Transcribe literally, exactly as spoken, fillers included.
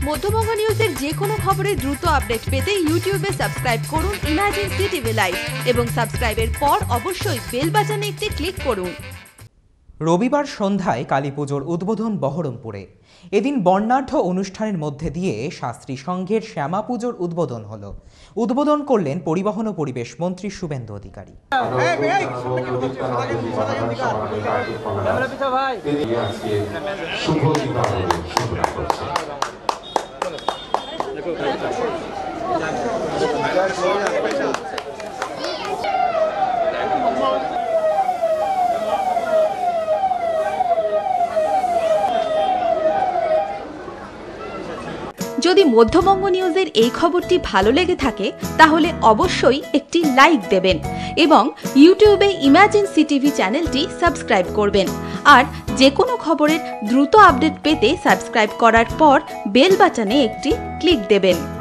মধ্যবঙ্গ নিউজের যে কোনো খবরের দ্রুত আপডেট পেতে ইউটিউবে সাবস্ক্রাইব করুন ইমার্জেন্সি টিভি লাইভ এবং সাবস্ক্রাইবের পর অবশ্যই বেল বাটনে একটি ক্লিক করুন। রবিবার সন্ধ্যায় কালীপুজোর উদ্বোধন বহরমপুরে। এদিন বর্ণাঢ্য অনুষ্ঠানের মধ্যে দিয়ে শাস্ত্রী সংঘের শ্যামা পুজোর উদ্বোধন হলো। উদ্বোধন করলেন পরিবহন ও পরিবেশ মন্ত্রী শুভেন্দু অধিকারী। যদি মধ্যবঙ্গ নিউজের এই খবরটি ভালো লেগে থাকে তাহলে অবশ্যই একটি লাইক দেবেন এবং ইউটিউবে ইমার্জেন্সি টিভি চ্যানেলটি সাবস্ক্রাইব করবেন। আর যে কোনো খবরের দ্রুত আপডেট পেতে সাবস্ক্রাইব করার পর বেল বাটনে একটি ক্লিক দেবেন।